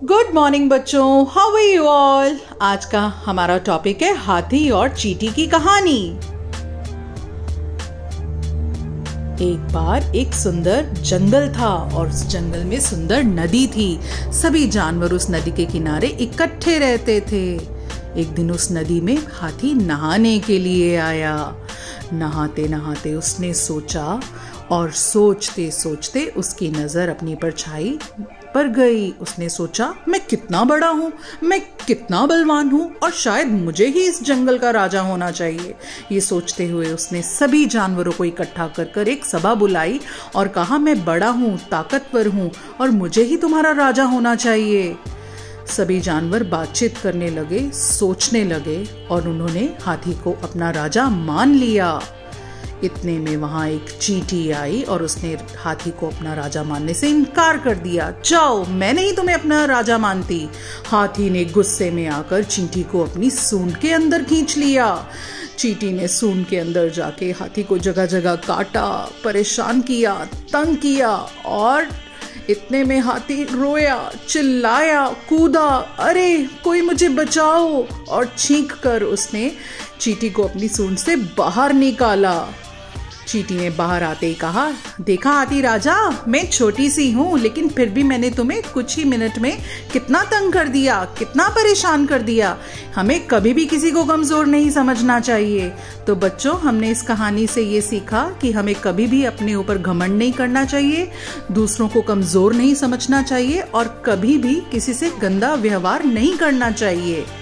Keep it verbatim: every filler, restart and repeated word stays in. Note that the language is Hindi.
गुड मॉर्निंग बच्चों, हाउ आर यू ऑल। आज का हमारा टॉपिक है हाथी और चींटी की कहानी। एक बार एक सुंदर जंगल था और उस जंगल में सुंदर नदी थी। सभी जानवर उस नदी के किनारे इकट्ठे रहते थे। एक दिन उस नदी में हाथी नहाने के लिए आया। नहाते नहाते उसने सोचा और सोचते सोचते उसकी नजर अपनी परछाई पर गई। उसने सोचा, मैं कितना बड़ा हूँ, मैं कितना बलवान हूँ और शायद मुझे ही इस जंगल का राजा होना चाहिए। ये सोचते हुए उसने सभी जानवरों को इकट्ठा कर कर एक सभा बुलाई और कहा, मैं बड़ा हूँ, ताकतवर हूँ और मुझे ही तुम्हारा राजा होना चाहिए। सभी जानवर बातचीत करने लगे, सोचने लगे और उन्होंने हाथी को अपना राजा मान लिया। इतने में वहां एक चींटी आई और उसने हाथी को अपना राजा मानने से इनकार कर दिया। जाओ, मैं नहीं तुम्हें अपना राजा मानती। हाथी ने गुस्से में आकर चींटी को अपनी सूंड के अंदर खींच लिया। चींटी ने सूंड के अंदर जाके हाथी को जगह जगह काटा, परेशान किया, तंग किया और इतने में हाथी रोया, चिल्लाया, कूदा, अरे कोई मुझे बचाओ, और चीख कर उसने चींटी को अपनी सूंड से बाहर निकाला। चींटी ने बाहर आते ही कहा, देखा हाथी राजा, मैं छोटी सी हूँ लेकिन फिर भी मैंने तुम्हें कुछ ही मिनट में कितना तंग कर दिया, कितना परेशान कर दिया। हमें कभी भी किसी को कमजोर नहीं समझना चाहिए। तो बच्चों, हमने इस कहानी से ये सीखा कि हमें कभी भी अपने ऊपर घमंड नहीं करना चाहिए, दूसरों को कमजोर नहीं समझना चाहिए और कभी भी किसी से गंदा व्यवहार नहीं करना चाहिए।